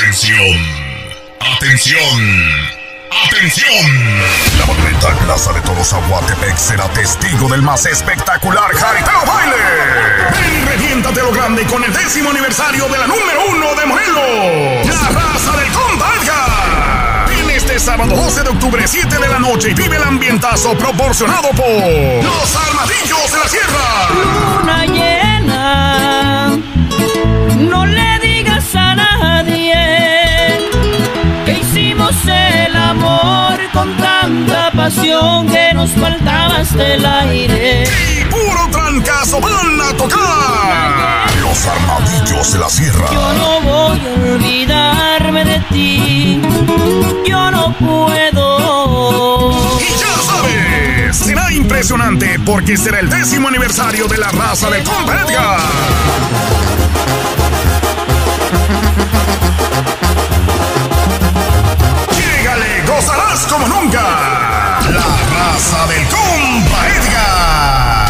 Atención, atención, atención. La monumental Plaza de Toros Aguatepec será testigo del más espectacular jaripeo baile. Ven y reviéntate lo grande con el 10º aniversario de la número 1 de Morelos, la raza del compa Edgar. Ven este sábado 12 de octubre, 7 de la noche, y vive el ambientazo proporcionado por los Armadillos de la Sierra. Luna llena, no le digas a nadie que hicimos el amor con tanta pasión que nos faltaba hasta el aire. Y puro trancazo van a tocar los Armadillos de la Sierra. Yo no voy a olvidarme de ti, yo no puedo. Y ya sabes, será impresionante porque será el 10º aniversario de la raza del compa Edgar. Llégale, gozarás como nunca. La raza del compa Edgar.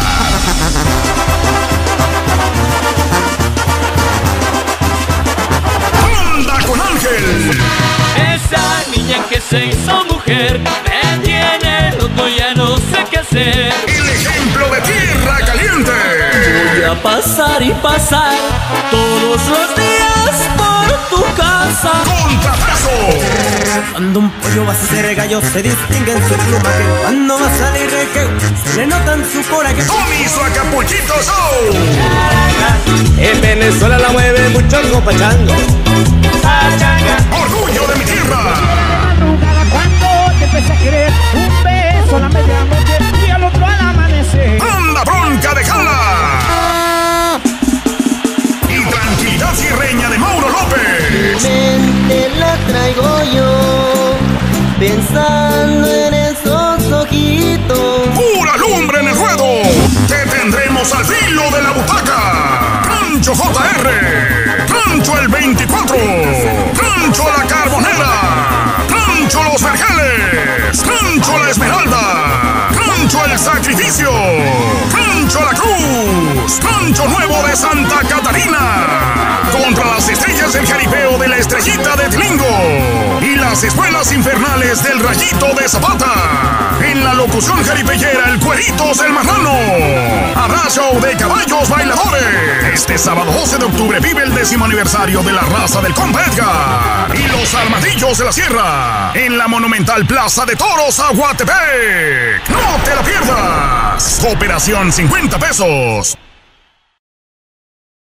Anda con Ángel. Esa niña que se hizo mujer me tiene loco, ya no sé qué hacer. El ejemplo de tierra caliente. Voy a pasar y pasar todos los días por tu casa. Contrapeso. Cuando un pollo va a ser gallo se distingue en su plumaje. Cuando va a salir requeo se le nota en su coraje. Tony su Acapulquito Show. En Venezuela la mueve mucho el copachango. Orgullo de mi tierra. Madrugada cuando te empecé a querer, un beso a la medianoche y al otro al amanecer. Anda bronca de Jala. Y tranquilidad sierreña de Mauro López. Mente la traigo yo, pensando en esos ojitos. Pura lumbre en el ruedo. Te tendremos al filo de la butaca. Rancho JR. Rancho el 24. Rancho la Carbonera. Rancho Los Vergeles. Rancho la Esmeralda. Rancho el Sacrificio. Rancho la Cruz. Rancho Nuevo de Santa Catarina. Contra las estrellas del jaripeo de la Estrellita de Tlingo y las espuelas infernales del Rayito de Zapata. En la locución jaripellera, el Cueritos del Marrano. Habrá show de caballos bailadores. Este sábado 12 de octubre vive el 10º aniversario de la raza del compa Edgar y los Armadillos de la Sierra en la monumental Plaza de Toros Aguatepec. ¡No te la pierdas! Cooperación 50 pesos.